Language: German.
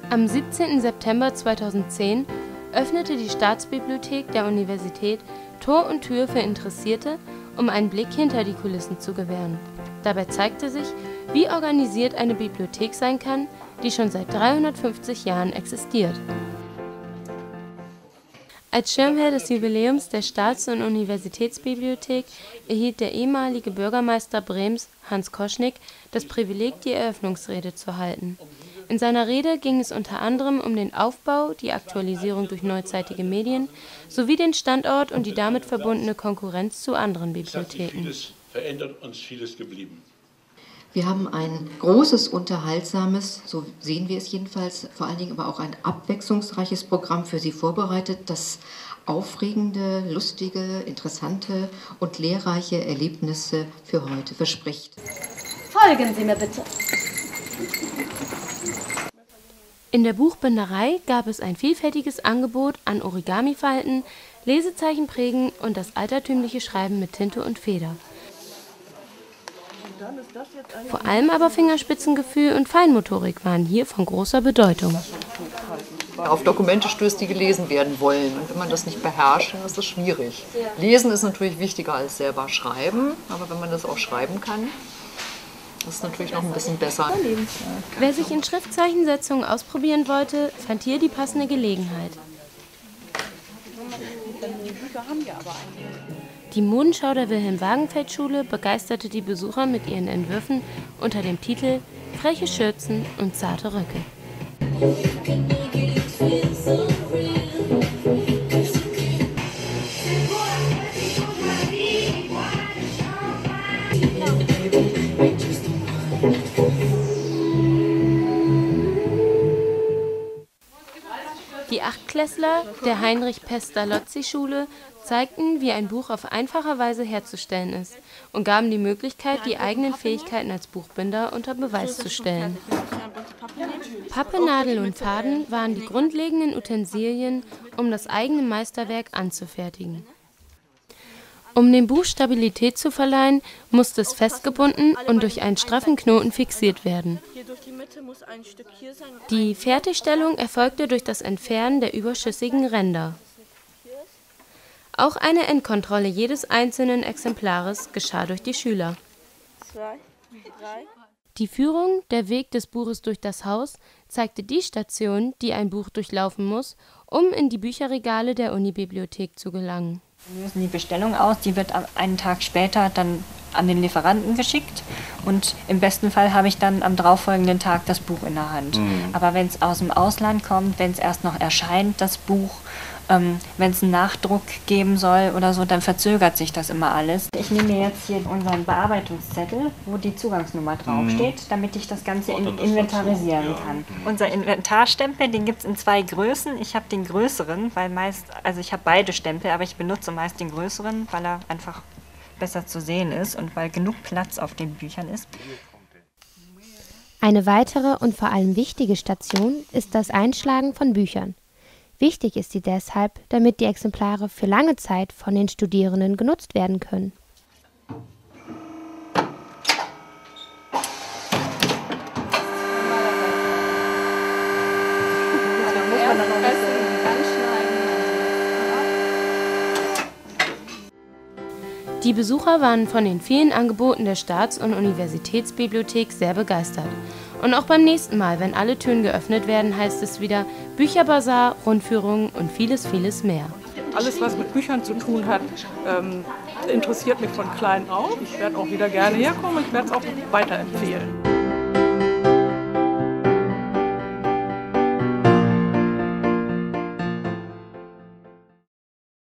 Am 17. September 2010 öffnete die Staatsbibliothek der Universität Tor und Tür für Interessierte, um einen Blick hinter die Kulissen zu gewähren. Dabei zeigte sich, wie organisiert eine Bibliothek sein kann, die schon seit 350 Jahren existiert. Als Schirmherr des Jubiläums der Staats- und Universitätsbibliothek erhielt der ehemalige Bürgermeister Brems, Hans Koschnick, das Privileg, die Eröffnungsrede zu halten. In seiner Rede ging es unter anderem um den Aufbau, die Aktualisierung durch neuzeitige Medien sowie den Standort und die damit verbundene Konkurrenz zu anderen Bibliotheken. Vieles verändert, uns vieles geblieben. Wir haben ein großes, unterhaltsames, so sehen wir es jedenfalls, vor allen Dingen aber auch ein abwechslungsreiches Programm für Sie vorbereitet, das aufregende, lustige, interessante und lehrreiche Erlebnisse für heute verspricht. Folgen Sie mir bitte. In der Buchbinderei gab es ein vielfältiges Angebot an Origami-Falten, Lesezeichen prägen und das altertümliche Schreiben mit Tinte und Feder. Vor allem aber Fingerspitzengefühl und Feinmotorik waren hier von großer Bedeutung. Auf Dokumente stößt, die gelesen werden wollen. Und wenn man das nicht beherrscht, dann ist das schwierig. Lesen ist natürlich wichtiger als selber schreiben, aber wenn man das auch schreiben kann, das ist natürlich noch ein bisschen besser. Wer sich in Schriftzeichensetzungen ausprobieren wollte, fand hier die passende Gelegenheit. Die Modenschau der Wilhelm-Wagenfeld-Schule begeisterte die Besucher mit ihren Entwürfen unter dem Titel »Freche Schürzen und zarte Röcke«. Die Achtklässler der Heinrich-Pestalozzi-Schule zeigten, wie ein Buch auf einfache Weise herzustellen ist und gaben die Möglichkeit, die eigenen Fähigkeiten als Buchbinder unter Beweis zu stellen. Pappe, Nadel und Faden waren die grundlegenden Utensilien, um das eigene Meisterwerk anzufertigen. Um dem Buch Stabilität zu verleihen, musste es festgebunden und durch einen straffen Knoten fixiert werden. Die Fertigstellung erfolgte durch das Entfernen der überschüssigen Ränder. Auch eine Endkontrolle jedes einzelnen Exemplares geschah durch die Schüler. Die Führung Der Weg des Buches durch das Haus zeigte die Station, die ein Buch durchlaufen muss, um in die Bücherregale der Unibibliothek zu gelangen. Wir lösen die Bestellung aus, die wird einen Tag später dann an den Lieferanten geschickt und im besten Fall habe ich dann am darauffolgenden Tag das Buch in der Hand. Aber wenn es aus dem Ausland kommt, wenn es erst noch erscheint, das Buch, wenn es einen Nachdruck geben soll oder so, dann verzögert sich das immer alles. Ich nehme jetzt hier unseren Bearbeitungszettel, wo die Zugangsnummer draufsteht, damit ich das Ganze inventarisieren kann. Unser Inventarstempel, den gibt es in 2 Größen. Ich habe den größeren, weil ich habe beide Stempel, aber ich benutze meist den größeren, weil er einfach besser zu sehen ist und weil genug Platz auf den Büchern ist. Eine weitere und vor allem wichtige Station ist das Einschlagen von Büchern. Wichtig ist sie deshalb, damit die Exemplare für lange Zeit von den Studierenden genutzt werden können. Die Besucher waren von den vielen Angeboten der Staats- und Universitätsbibliothek sehr begeistert. Und auch beim nächsten Mal, wenn alle Türen geöffnet werden, heißt es wieder Bücherbazar, Rundführungen und vieles, vieles mehr. Alles, was mit Büchern zu tun hat, interessiert mich von klein auf. Ich werde auch wieder gerne herkommen und ich werde es auch weiterempfehlen.